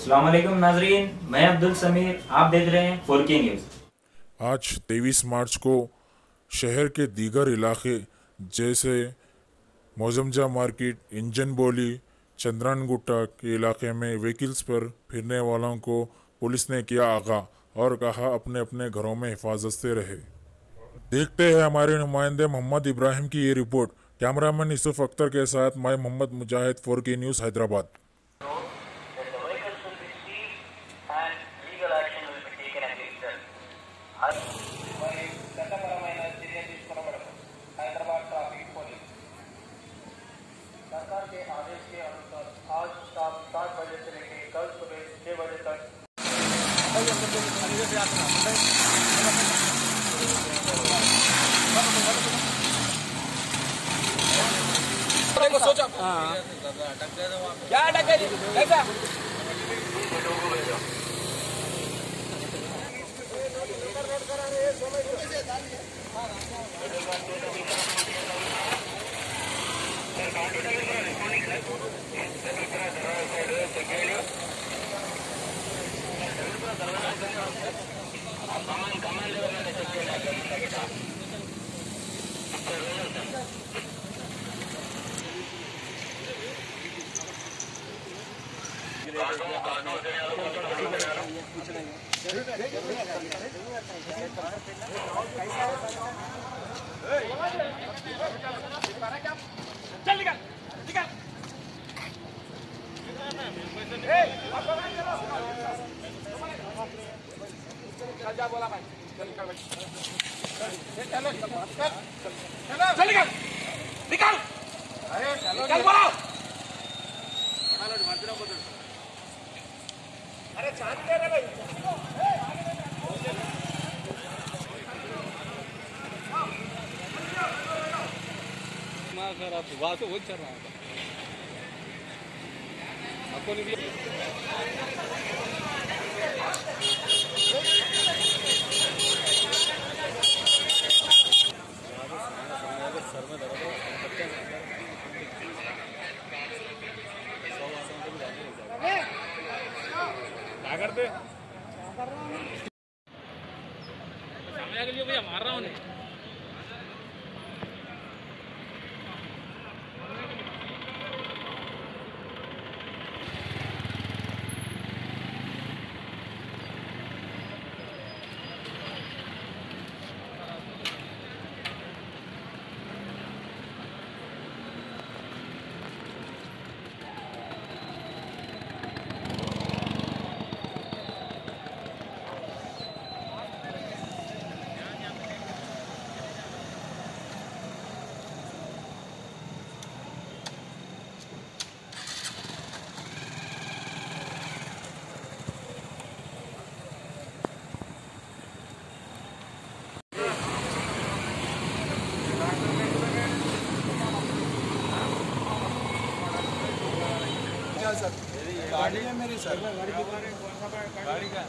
अस्सलाम वालेकुम नाजरीन, मैं अब्दुल समीर, आप देख रहे हैं 4K न्यूज़। आज 23 मार्च को शहर के दीगर इलाके जैसे मौजमजा मार्केट, इंजन बोली, चंद्रानगुट्टा के इलाके में व्हीकल्स पर फिरने वालों को पुलिस ने किया आगाह और कहा अपने अपने घरों में हिफाजत से रहे। देखते हैं हमारे नुमाइंदे मोहम्मद इब्राहिम की ये रिपोर्ट। कैमरामैन यूसुफ अख्तर के साथ मैं मोहम्मद मुजाहिद, 4K न्यूज़, हैदराबाद। చట్టపరమైన చర్య తీసుకోబడదు। हैदराबाद ट्रैफिक पुलिस सरकार के आदेश के अनुसार आज शाम 7 बजे से लेकर कल सुबह 6 बजे तक सोचा क्या अटक गई कैसा चल निकल निकल चल जा बोला भाई चल निकल भाई चल निकल निकल अरे चल बोला अरे चांद दे रे भाई वहाँ से वो चल रहा है आपको नहीं क्या करते सामने के लिए भैया मार रहा हूँ नहीं सर गाड़ी है मेरी सर गाड़ी का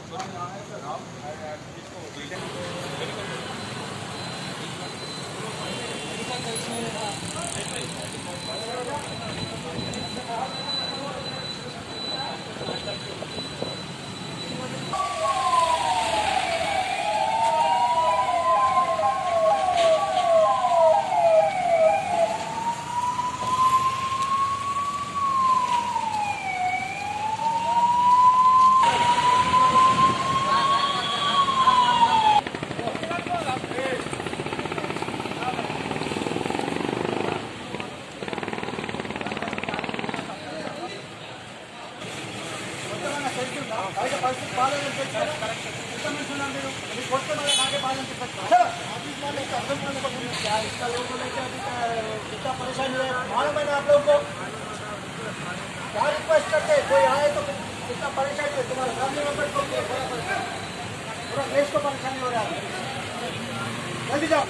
कितना परेशानी है मालूम है ना आप लोगों को क्या रिक्वेस्ट करते हैं कोई आए तो कितना परेशानी है तुम्हारे फैमिली मेंबर को पूरा देश को परेशानी हो रहा है जल्दी जाओ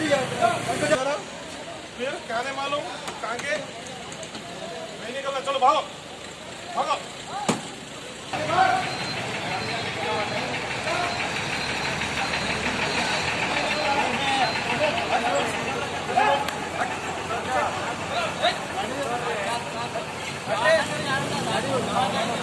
फिर क्या नहीं मालूम कहाँ के नहीं निकलना चलो भागो भागो गाड़ी